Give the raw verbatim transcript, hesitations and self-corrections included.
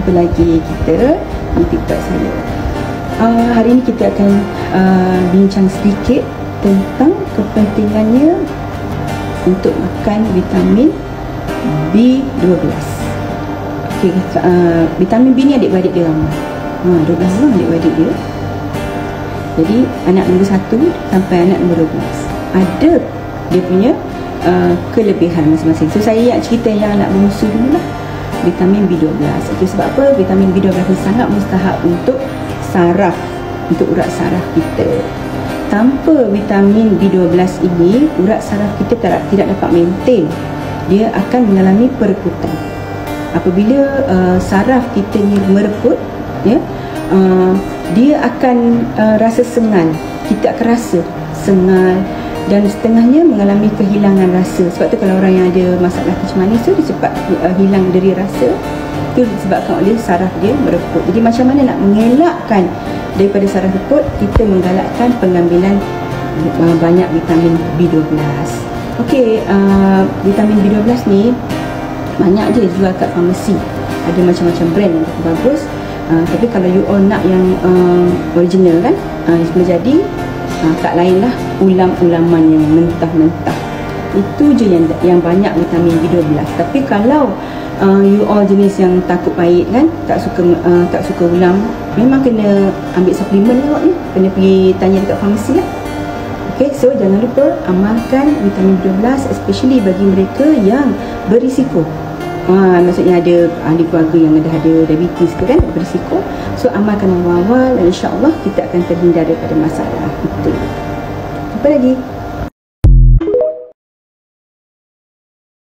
jumpa lagi kita di TikTok saya. uh, Hari ini kita akan uh, bincang sedikit tentang kepentingannya untuk makan vitamin B dua belas. Okay, uh, vitamin B ni adik-beradik dia ramai, ha, dua belas orang adik-beradik dia. Jadi anak nombor satu sampai anak nombor dua belas ada dia punya uh, kelebihan masing-masing. So saya nak cerita yang anak bungsu dulu lah, vitamin B dua belas. Okay, sebab apa? Vitamin B dua belas ni sangat mustahak untuk saraf, untuk urat saraf kita. Tanpa vitamin B dua belas ini, urat saraf kita tidak, tidak dapat maintain. Dia akan mengalami perekutan. Apabila uh, saraf kita ni mereput, ya, uh, dia akan uh, rasa sengal. Kita akan rasa sengal dan setengahnya mengalami kehilangan rasa. Sebab tu kalau orang yang ada masalah kecil manis tu, dia cepat uh, hilang dari rasa. Itu disebabkan oleh saraf dia mereput. Jadi macam mana nak mengelakkan daripada saraf reput? Kita menggalakkan pengambilan uh, banyak vitamin B dua belas. Okey, uh, vitamin B dua belas ni banyak je jual kat farmasi. Ada macam-macam brand yang bagus. Uh, tapi kalau you all nak yang uh, original kan, uh, boleh jadi uh, tak lain lah ulam-ulaman yang mentah-mentah. Itu je yang yang banyak vitamin B dua belas. Tapi kalau uh, you all jenis yang takut pahit kan, tak suka uh, tak suka ulam, memang kena ambil suplemen awak ni. Kena pergi tanya dekat farmasi lah. Okay, so jangan lupa amalkan vitamin B dua belas, especially bagi mereka yang berisiko. Ha, maksudnya ada ahli keluarga yang dah ada diabetes ke kan, berisiko. So amalkan awal-awal dan insya-Allah kita akan terhindar daripada masalah itu. Apa lagi?